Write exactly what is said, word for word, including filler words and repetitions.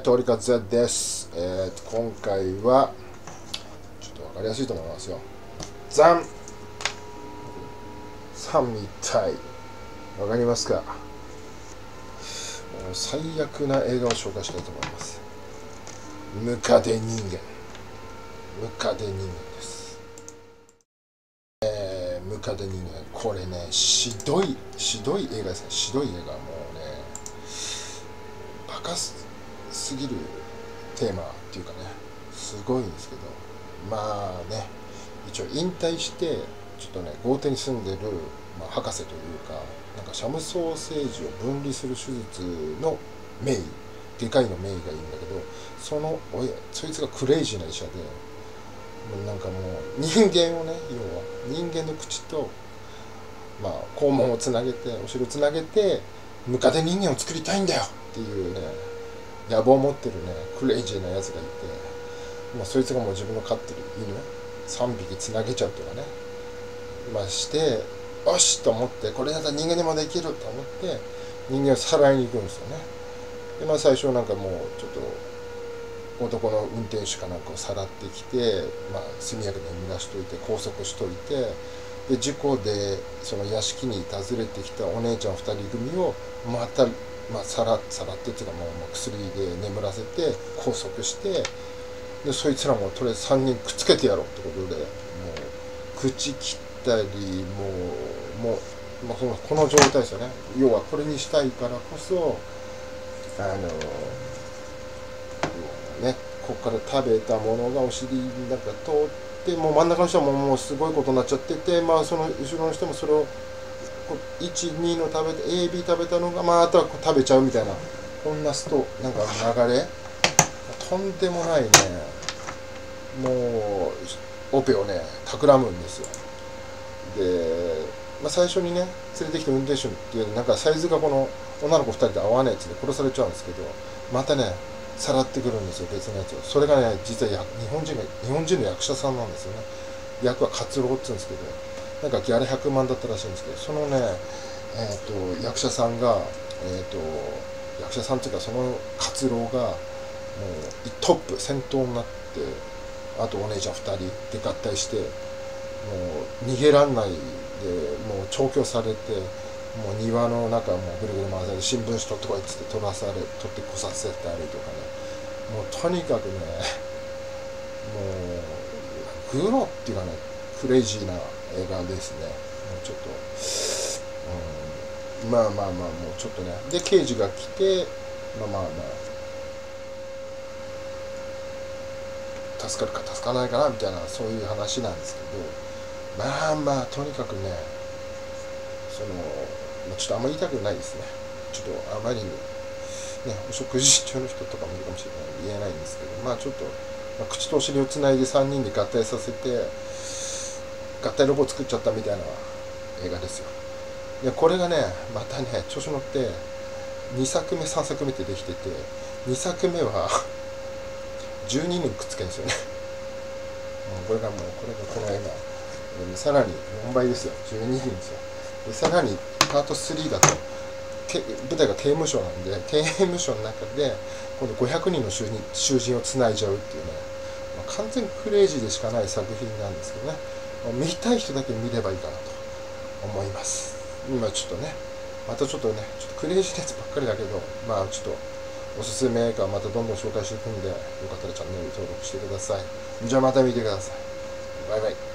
通りかぜです。えーと、今回は、ちょっとわかりやすいと思いますよ。ザンさんみたい。わかりますか？もう最悪な映画を紹介したいと思います。ムカデ人間。ムカデ人間です。えー、ムカデ人間。これね、しどい、しどい映画ですね。しどい映画。もうね、バカすすぎるテーマっていうかね、すごいんですけど、まあね、一応引退してちょっとね豪邸に住んでる、まあ、博士というか、なんかシャムソーセージを分離する手術の名医、外科医の名医がいるんだけど、その親そいつがクレイジーな医者で、もうなんかもう人間をね、要は人間の口と、まあ、肛門をつなげて、お尻をつなげてムカデ人間を作りたいんだよっていうね野望を持ってるねクレイジーなやつがいて、まあ、そいつがもう自分の飼ってる犬さんびきつなげちゃうとかね、まあしてよしと思って、これだったら人間にもできると思って人間をさらいに行くんですよね。でまあ最初なんかもうちょっと男の運転手かなんかをさらってきて、まあ、速やかに濡らしといて拘束しといて、で事故でその屋敷に訪ねてきたお姉ちゃんふたり組をまた、まあ、さらさらってっていうか、まあ、薬で眠らせて拘束して、でそいつらもとりあえずさんにんくっつけてやろうってことで、もう口切ったり、もうもう、まあ、そのこの状態ですよね。要はこれにしたいからこそ、あのね、ここから食べたものがお尻の中通って、もう真ん中の人はもうもうすごいことになっちゃってて、まあその後ろの人もそれをいち、にの食べて エービー 食べたのが、まああとは食べちゃうみたいな、こんなストなんか流れ、とんでもないね、もうオペをね企むんですよ。で、まあ、最初にね連れてきた運転手っていうなんかサイズがこの女の子ふたりで合わないやつで殺されちゃうんですけど、またねさらってくるんですよ、別のやつを。それがね実はや日本人が日本人の役者さんなんですよね。役は活郎って言うんですけど、なんかギャラひゃくまんだったらしいんですけど、そのね、えー、と役者さんが、えー、と役者さんっていうかその活郎がもうトップ先頭になって、あとお姉ちゃんふたりで合体して、もう逃げらんないで、もう調教されて、もう庭の中もうぐるぐる回されて、新聞紙取ってこいっつって取らされ取ってこさせたりとかね、もうとにかくね、もうグロっていうかね、クレイジーな映画ですね。もうちょっと、うん、まあまあまあ、もうちょっとね、で刑事が来て、まあまあまあ助かるか助からないかなみたいな、そういう話なんですけど、まあまあとにかくね、そのちょっとあんまり言いたくないですね。ちょっとあまりにね、お食事中の人とかもいるかもしれない、言えないんですけど、まあちょっと、まあ、口とお尻をつないでさんにんで合体させて合体ロボ作っちゃったみたいな映画ですよ。でこれがねまたね調子乗ってにさくめさんさくめってできてて、にさくめはじゅうににんくっつけるんですよね。もうこれがもうこれがこの映画さらによんばいですよ、じゅうににんですよ。でさらにパートスリーだと舞台が刑務所なんで、刑務所の中で今度ごひゃくにんの囚人囚人をつないじゃうっていうね、まあ、完全クレイジーでしかない作品なんですけどね、見たい人だけ見ればいいかなと思います。今ちょっとねまたちょっとねちょっとクレイジーなやつばっかりだけど、まあちょっとおすすめがまたどんどん紹介していくんで、よかったらチャンネル登録してください。じゃあまた見てください。バイバイ。